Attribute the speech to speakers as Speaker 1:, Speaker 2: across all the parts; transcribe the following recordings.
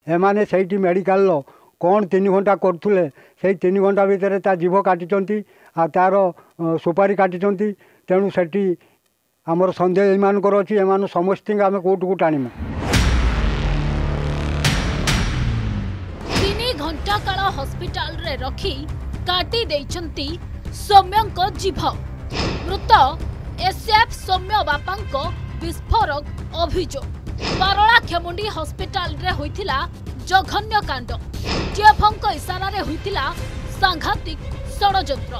Speaker 1: एमाने से मेडिकल कौन 3 घंटा करुले से 3 घंटा भितर ता जीभ काटी आ तार सुपारी काटी तेणु से आमर सन्देह एमानकर अच्छी एम समस्त आम कोर्ट को टाणीमु।
Speaker 2: 3 घंटा काल हॉस्पिटल रे रखी काटी देइछंती सौम्यंक जीभ। मृत एसएफ सौम्य बापांक विस्फोरक अभियोग। पारला खेमुंडी हॉस्पिटल रे होइथिला जघन्य कांड। डीएफओंक इशारा रे होइथिला सांघातिक षडयंत्र।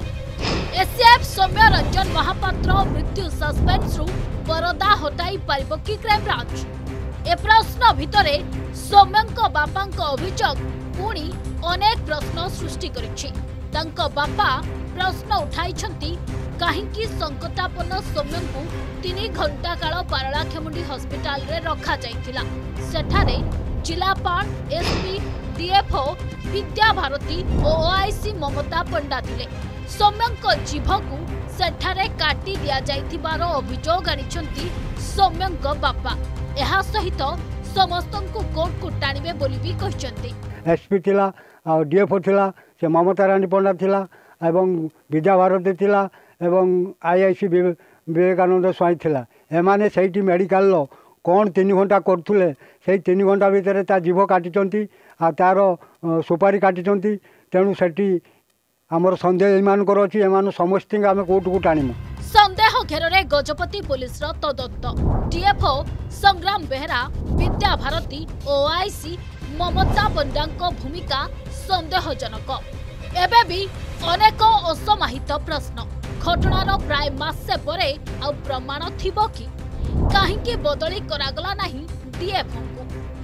Speaker 2: एसएफ सौम्य रंजन महापात्र मृत्यु सस्पेंस रु परदा हटाई पारिबो कि क्राइम ब्रांच? ए प्रश्न भितरे सौम्यंक बापांक अभियोग पुणी अनेक प्रश्न सृष्टि करिछि। तांको बापा प्रश्न उठाइछंती काहींकि संकटापन्न सौम्यंकु 3 घंटा काल पारलाखेमुंडी हॉस्पिटल रे रखा जाइथिला। सेठारे जिलापाल एसपी डीएफओ विद्या भारती और ओआईसी ममता पंडा थिले। सौम्यंक जीभकु सेठारे काटी दिया जाइथिबार अभियोग आनिछंती सौम्यंक बापा। एहा सहित समस्तंकु कोर्ट को टाणीबे बोली भी कहिसंती।
Speaker 1: एसपी थिला आ डीएफओ थिला से ममता रानी पंडा थिला एवं विद्या भारती थिला एवं आईआईसी विवेकानंद स्वाई थिला। एमाने से मेडिकल कौन 3 घंटा करुले से 3 घंटा भितर ता जीभ काटी आ तार सुपारी काटी तेणु से आमर सन्देह एमानकर अच्छी एम समस्त आम कोर्ट को टाणीमु।
Speaker 2: संदेह घेर गजपति पुलिस तदंत। डीएफओ संग्राम बेहरा विद्या भारती और ओआईसी ममता पंडा भूमिका संदेहजनक। एबे भी अनेक असमाहित प्रश्न। घटनार प्राय मासे परे आ प्रमाण थिबो कि काहींकि बदली करागला नाही डीएफओ को?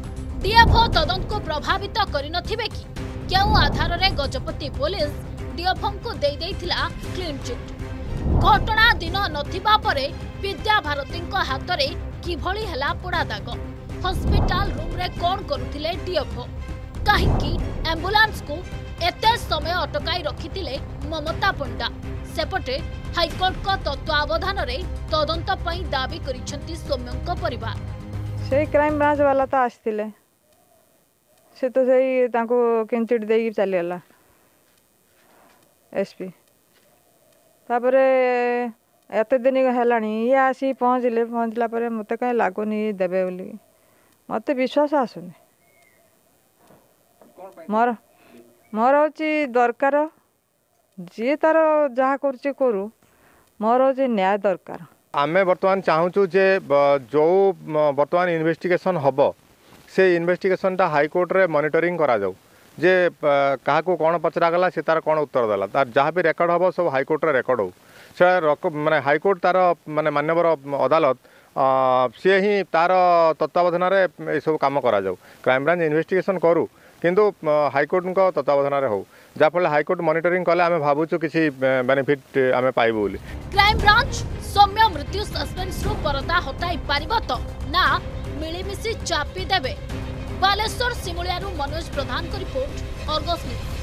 Speaker 2: डीएफओ तदंत को प्रभावित करिनथिबे कि? केउ आधार रे गजपति पुलिस डीएफओ को दे देइथिला क्लीन चिट? घटना दिन नथिबा परे विद्या भारतींक हाथ रे किभली हला पोड़ा दाग? हॉस्पिटल रूम रे कोन करुथिले डीएफओ? काहींकि एम्बुलेंस को एते समय अटकाई रखिथिले ममता पंडा? सेपटे हाईकोर्ट को तत्वावधान रे तदंत पई दाबी करिसंती सौम्यंक परिवार।
Speaker 3: से क्राइम ब्रांच वाला तो आसथिले से तो सही तांको किंचिट देई चली गला एसपी। तापरे एते दिन हेलानी ये आसी पहुंचला पर मते कहीं लागुनी देबे बोली मते विश्वास आसुनी। मोर होची दरकार जी तार जहाँ करू मोर होची न्याय दरकार।
Speaker 4: आमे वर्तमान चाहूँ जे जो वर्तमान इन्वेस्टिगेशन हम से इन्वेस्टिगेशन टा हाईकोर्ट रे मॉनिटरिंग करा जाऊ जे क्या कौन पचरागला से तार कौन उत्तर देला तार जहाँ भी रेकर्ड हम सब हाईकोर्ट रे रेकर्ड हो से माने हाईकोर्ट तार माने मान्यवर अदालत सी ही तार तत्वावधान रे सब काम करा जाऊ। क्राइम ब्रांच इन्वेस्टिगेशन करू किंतु हाईकोर्ट को तत्वावधान हो जाफल हाईकोर्ट मॉनिटरिंग कले आम भावुँ किसी बेनिफिट आम पाइबू बोली।
Speaker 2: क्राइम ब्रांच सौम्य मृत्यु सस्पेंस रु परदा हटाई पारिबो तो ना मिलीमिशी चापी देबे? बालेश्वर सिमुलिया मनोज प्रधान को रिपोर्ट, अर्गस न्यूज।